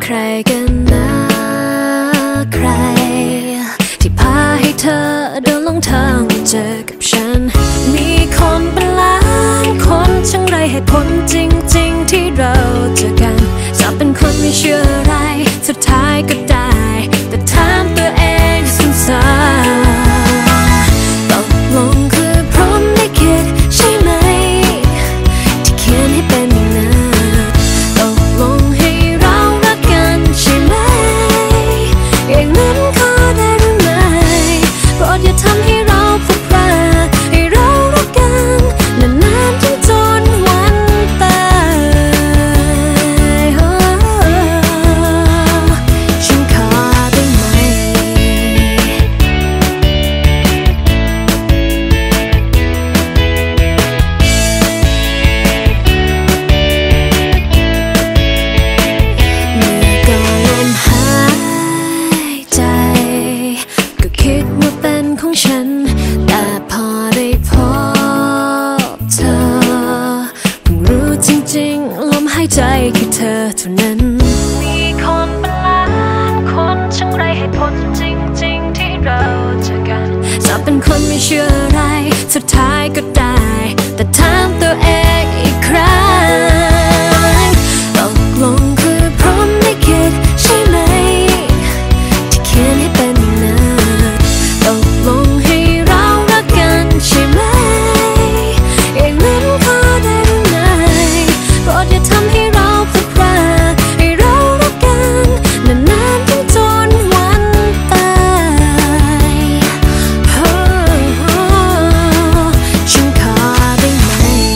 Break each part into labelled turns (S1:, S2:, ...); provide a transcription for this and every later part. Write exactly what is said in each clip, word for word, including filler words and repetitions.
S1: รกันนะใครที่พาให้เธอเดินลงทางมาเจอกับฉันมีคนเป็นล้านคนช่างไรเหตุผลจริงๆที่เราเจอกันจะเป็นคนไม่เชื่ออะไรสุดท้ายก็ได้แต่ถามตัวเองซ้ำๆตกลงคือพร้อมได้คิดใช่ไหมที่เขียนให้เป็นอย่างนั้นตกลงให้เรารักกันใช่ไหมอย่างนั้นขอได้หรือไม่โปรดอย่าทำให้เราพลาดพลาดให้เรารักกันนานๆจนจนวันตายฉันขอได้ไหมเมื่อก่อนลมหายใจก็คิดว่าเป็นของฉันแต่พอได้พบเธอเพิ่งรู้จริงๆลมหายใจคือเธอเท่านั้นมีคนเป็นล้านคนช่างไรเหตุผลจริงๆที่เราเจอกันจะเป็นคนไม่เชื่ออะไรสุดท้ายก็ได้แต่ถามตัวเองอีกครั้งตกลงคือพร้อมได้คิดใช่ไหมที่เขียนให้เป็นอย่างนั้นตกลงให้เรารักกันใช่ไหมอย่างนั้นขอได้หรือไม่โปรดอย่าทำให้เราพลาดพลาดให้เรารักกันนานๆจนจนวันตายฉันขอได้ไหม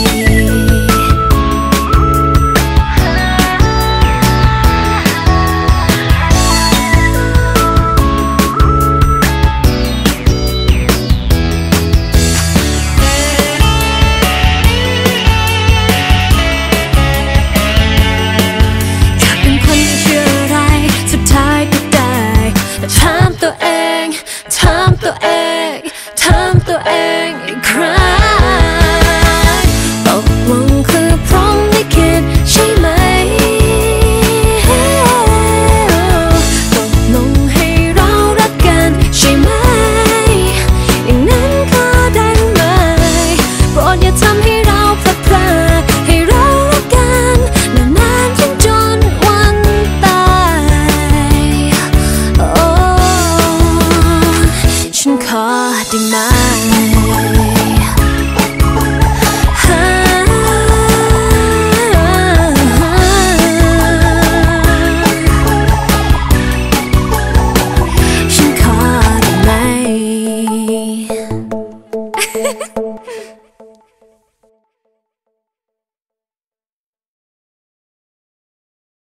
S1: อยากเป็นคนไม่เชื่ออะไรสุดท้ายก็ได้แต่ถามตัวเองถามตัวเองถามตัวเองอีกครั้งตกลงคือพร้อมได้คิดใช่ไหมตกลงให้เรารักกันใช่ไหมอย่างนั้นขอได้หรือไม่โปรดอย่าทำให้เราพลาดพลาดให้เรารักกันนานๆจนจนวันตายโอ้ฉันขอได้ไหม